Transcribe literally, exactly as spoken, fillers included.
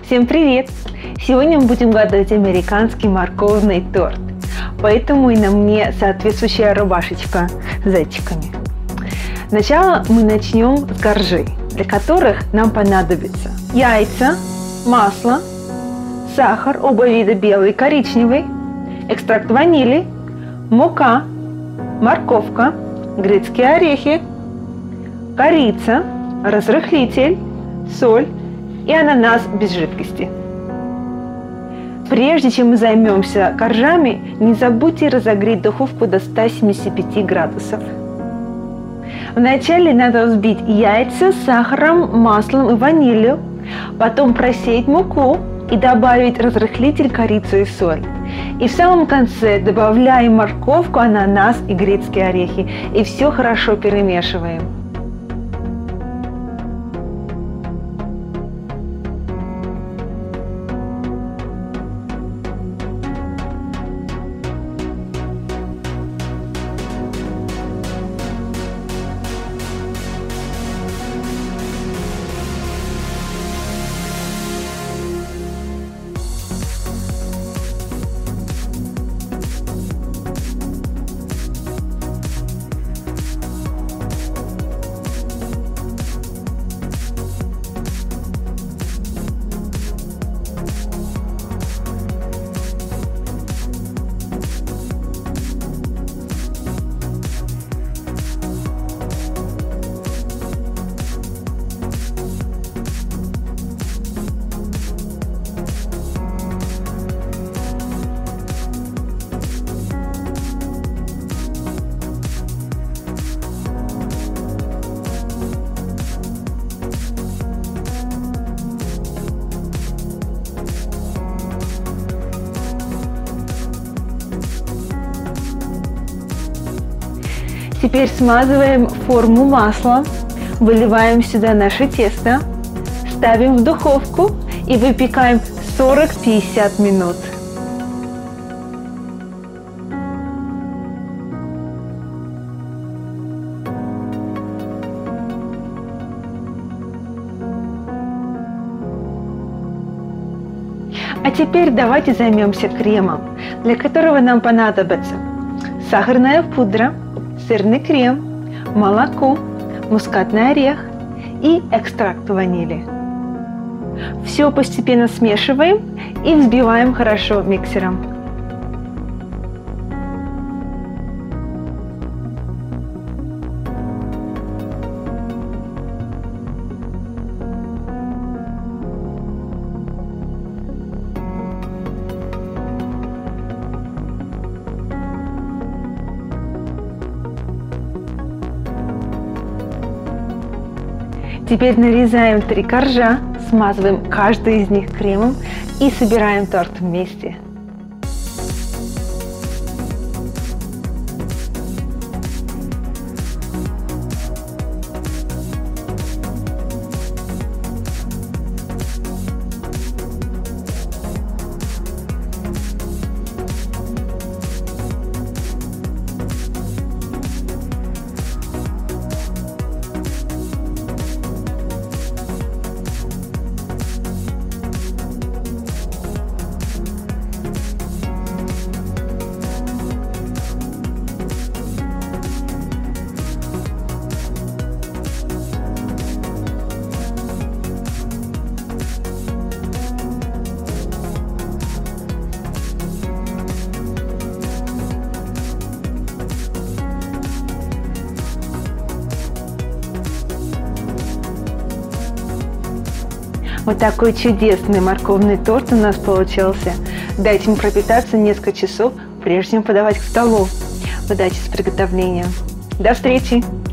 Всем привет! Сегодня мы будем готовить американский морковный торт, поэтому и на мне соответствующая рубашечка с зайчиками. Сначала мы начнем с коржей, для которых нам понадобится яйца, масло, сахар, оба вида белый и коричневый, экстракт ванили, мука, морковка, грецкие орехи, корица, разрыхлитель, соль и ананас без жидкости. Прежде чем мы займемся коржами, не забудьте разогреть духовку до ста семидесяти пяти градусов. Вначале надо взбить яйца с сахаром, маслом и ванилью, потом просеять муку и добавить разрыхлитель, корицу и соль. И в самом конце добавляем морковку, ананас и грецкие орехи. И все хорошо перемешиваем. Теперь смазываем форму маслом, выливаем сюда наше тесто, ставим в духовку и выпекаем сорок-пятьдесят минут. А теперь давайте займемся кремом, для которого нам понадобится сахарная пудра, сырный крем, молоко, мускатный орех и экстракт ванили. Все постепенно смешиваем и взбиваем хорошо миксером. Теперь нарезаем три коржа, смазываем каждый из них кремом и собираем торт вместе. Вот такой чудесный морковный торт у нас получился. Дайте ему пропитаться несколько часов, прежде чем подавать к столу. Удачи с приготовлением. До встречи!